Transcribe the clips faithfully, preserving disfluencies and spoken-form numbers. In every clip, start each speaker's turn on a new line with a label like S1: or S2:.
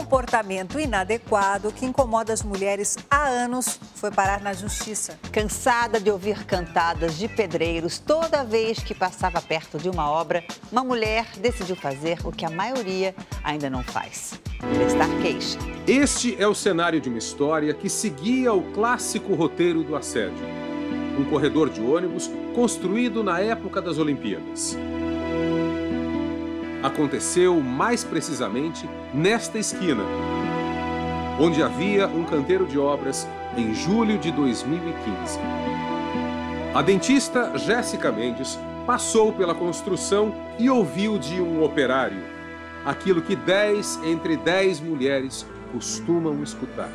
S1: comportamento inadequado que incomoda as mulheres há anos foi parar na justiça.
S2: Cansada de ouvir cantadas de pedreiros toda vez que passava perto de uma obra, uma mulher decidiu fazer o que a maioria ainda não faz: prestar queixa.
S3: Este é o cenário de uma história que seguia o clássico roteiro do assédio. Um corredor de ônibus construído na época das Olimpíadas. Aconteceu mais precisamente nesta esquina, onde havia um canteiro de obras em julho de dois mil e quinze. A dentista Jéssica Mendes passou pela construção e ouviu de um operário aquilo que dez entre dez mulheres costumam escutar.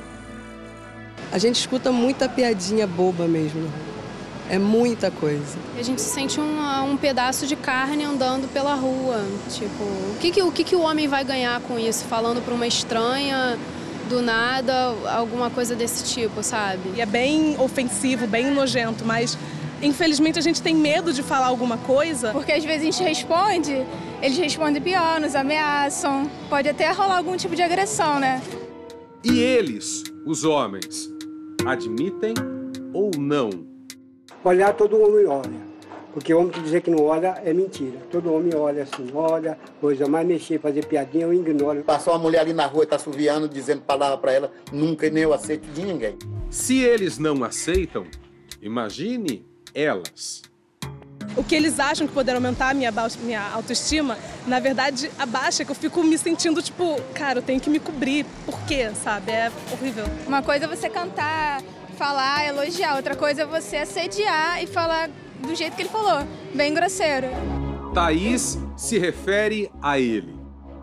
S4: A gente escuta muita piadinha boba mesmo. É muita coisa.
S5: A gente sente um, um pedaço de carne andando pela rua. Tipo, o que, que, o que, que o homem vai ganhar com isso? Falando para uma estranha, do nada, alguma coisa desse tipo, sabe?
S6: E é bem ofensivo, bem nojento, mas infelizmente a gente tem medo de falar alguma coisa.
S7: Porque às vezes a gente responde, eles respondem pior, nos ameaçam. Pode até rolar algum tipo de agressão, né?
S3: E eles, os homens, admitem ou não?
S8: Olhar, todo homem olha, porque homem que dizer que não olha é mentira. Todo homem olha assim, olha, coisa mais mexer, fazer piadinha, eu ignoro.
S9: Passou uma mulher ali na rua, tá assoviando, dizendo palavra para ela, nunca nem eu aceito de ninguém.
S3: Se eles não aceitam, imagine elas.
S6: O que eles acham que poderá aumentar a minha, minha autoestima, na verdade, abaixa, que eu fico me sentindo tipo, cara, eu tenho que me cobrir, por quê, sabe? É horrível.
S7: Uma coisa é você cantar, falar, elogiar. Outra coisa é você assediar e falar do jeito que ele falou, bem grosseiro.
S3: Thaís se refere a ele,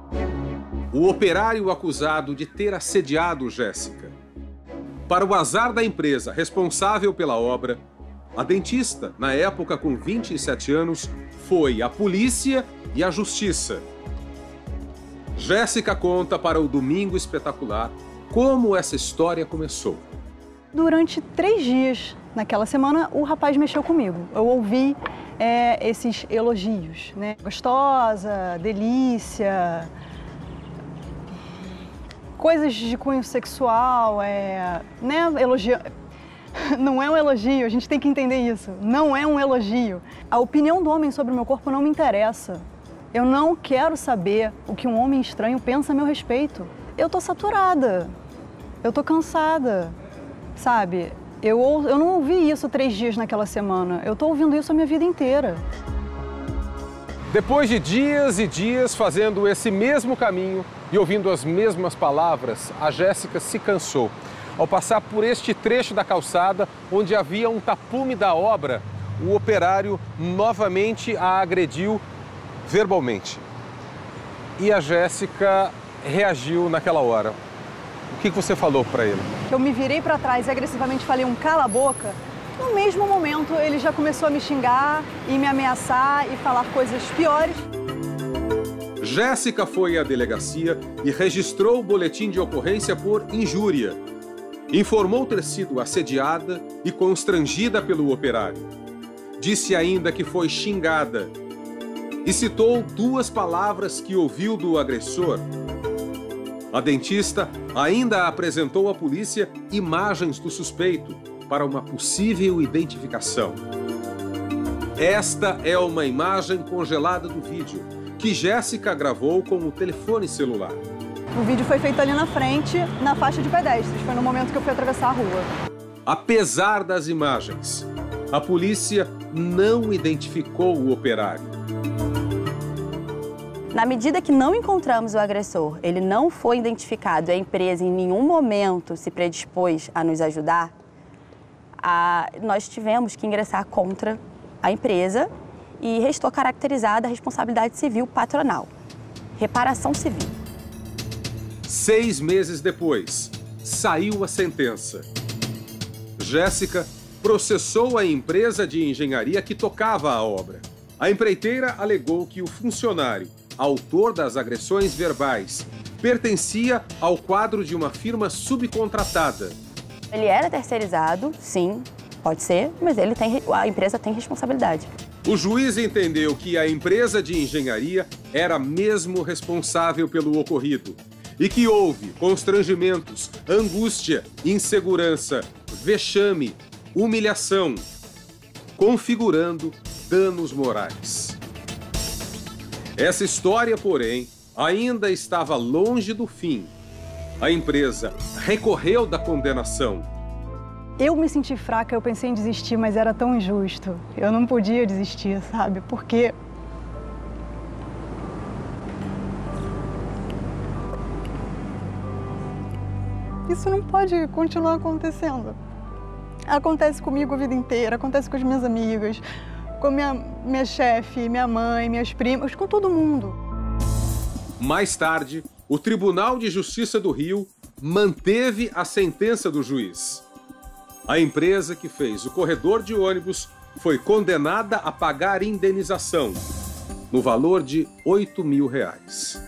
S3: o operário acusado de ter assediado Jéssica. Para o azar da empresa responsável pela obra, a dentista, na época com vinte e sete anos, foi a polícia e a justiça. Jéssica conta para o Domingo Espetacular como essa história começou.
S10: Durante três dias naquela semana, o rapaz mexeu comigo. Eu ouvi é, esses elogios, né? Gostosa, delícia, coisas de cunho sexual, é, né? Elogio. Não é um elogio, a gente tem que entender isso. Não é um elogio. A opinião do homem sobre o meu corpo não me interessa. Eu não quero saber o que um homem estranho pensa a meu respeito. Eu tô saturada, eu tô cansada. Sabe, eu, eu não ouvi isso três dias naquela semana, eu tô ouvindo isso a minha vida inteira.
S3: Depois de dias e dias fazendo esse mesmo caminho e ouvindo as mesmas palavras, a Jéssica se cansou. Ao passar por este trecho da calçada, onde havia um tapume da obra, o operário novamente a agrediu verbalmente. E a Jéssica reagiu naquela hora. O que você falou para ele?
S10: Eu me virei para trás e agressivamente falei um cala a boca. No mesmo momento, ele já começou a me xingar e me ameaçar e falar coisas piores.
S3: Jéssica foi à delegacia e registrou o boletim de ocorrência por injúria. Informou ter sido assediada e constrangida pelo operário. Disse ainda que foi xingada e citou duas palavras que ouviu do agressor. A dentista ainda apresentou à polícia imagens do suspeito para uma possível identificação. Esta é uma imagem congelada do vídeo que Jéssica gravou com o telefone celular.
S10: O vídeo foi feito ali na frente, na faixa de pedestres. Foi no momento que eu fui atravessar a rua.
S3: Apesar das imagens, a polícia não identificou o operário.
S11: Na medida que não encontramos o agressor, ele não foi identificado e a empresa em nenhum momento se predispôs a nos ajudar, a, nós tivemos que ingressar contra a empresa e restou caracterizada a responsabilidade civil patronal, reparação civil.
S3: Seis meses depois, saiu a sentença. Jéssica processou a empresa de engenharia que tocava a obra. A empreiteira alegou que o funcionário, autor das agressões verbais, pertencia ao quadro de uma firma subcontratada.
S11: Ele era terceirizado, sim, pode ser, mas ele tem, a empresa tem responsabilidade.
S3: O juiz entendeu que a empresa de engenharia era mesmo responsável pelo ocorrido e que houve constrangimentos, angústia, insegurança, vexame, humilhação, configurando danos morais. Essa história, porém, ainda estava longe do fim. A empresa recorreu da condenação.
S10: Eu me senti fraca, eu pensei em desistir, mas era tão injusto. Eu não podia desistir, sabe? Porque isso não pode continuar acontecendo. Acontece comigo a vida inteira, acontece com as minhas amigas, com minha, minha chefe, minha mãe, minhas primas, com todo mundo.
S3: Mais tarde, o Tribunal de Justiça do Rio manteve a sentença do juiz. A empresa que fez o corredor de ônibus foi condenada a pagar indenização, no valor de oito mil reais.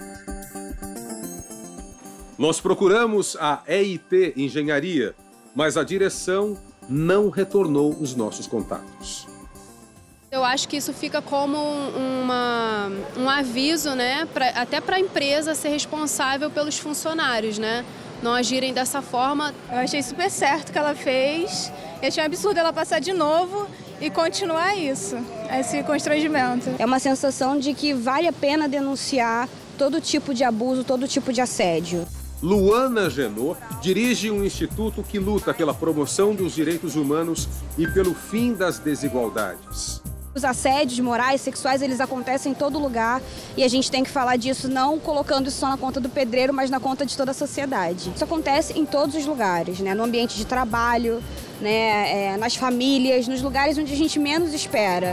S3: Nós procuramos a E I T Engenharia, mas a direção não retornou os nossos contatos.
S5: Eu acho que isso fica como uma, um aviso, né, pra, até para a empresa ser responsável pelos funcionários, né, não agirem dessa forma.
S7: Eu achei super certo que ela fez. Eu achei um absurdo ela passar de novo e continuar isso, esse constrangimento.
S12: É uma sensação de que vale a pena denunciar todo tipo de abuso, todo tipo de assédio.
S3: Luana Genot dirige um instituto que luta pela promoção dos direitos humanos e pelo fim das desigualdades.
S12: Os assédios morais, sexuais, eles acontecem em todo lugar e a gente tem que falar disso não colocando isso só na conta do pedreiro, mas na conta de toda a sociedade. Isso acontece em todos os lugares, né? No ambiente de trabalho, né? É, nas famílias, nos lugares onde a gente menos espera.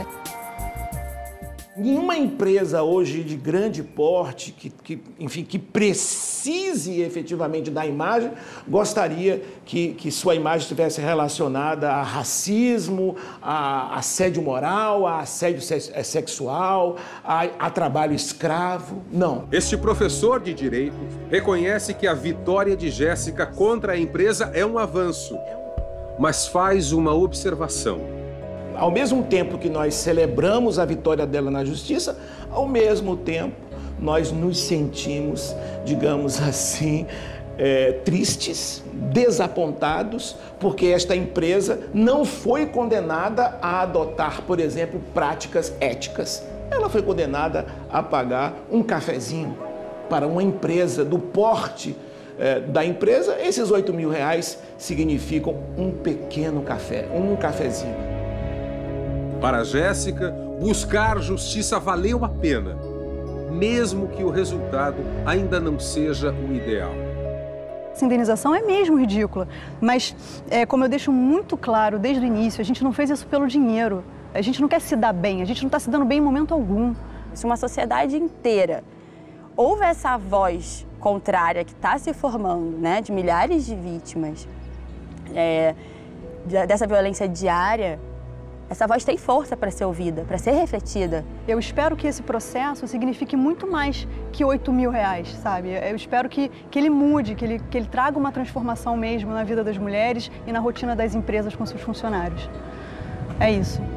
S13: Nenhuma empresa hoje de grande porte, que, que, enfim, que precise efetivamente da imagem, gostaria que, que sua imagem estivesse relacionada a racismo, a assédio moral, a assédio sexual, a, a trabalho escravo. Não.
S3: Este professor de Direito reconhece que a vitória de Jéssica contra a empresa é um avanço, mas faz uma observação.
S13: Ao mesmo tempo que nós celebramos a vitória dela na justiça, ao mesmo tempo nós nos sentimos, digamos assim, é, tristes, desapontados, porque esta empresa não foi condenada a adotar, por exemplo, práticas éticas. Ela foi condenada a pagar um cafezinho para uma empresa do porte é, da empresa. Esses oito mil reais significam um pequeno café, um cafezinho.
S3: Para Jéssica, buscar justiça valeu a pena, mesmo que o resultado ainda não seja o ideal.
S10: Essa indenização é mesmo ridícula, mas é, como eu deixo muito claro desde o início, a gente não fez isso pelo dinheiro. A gente não quer se dar bem, a gente não está se dando bem em momento algum.
S11: Se uma sociedade inteira houve essa voz contrária que está se formando, né, de milhares de vítimas é, dessa violência diária, essa voz tem força para ser ouvida, para ser refletida.
S10: Eu espero que esse processo signifique muito mais que oito mil reais, sabe? Eu espero que, que ele mude, que ele, que ele traga uma transformação mesmo na vida das mulheres e na rotina das empresas com seus funcionários. É isso.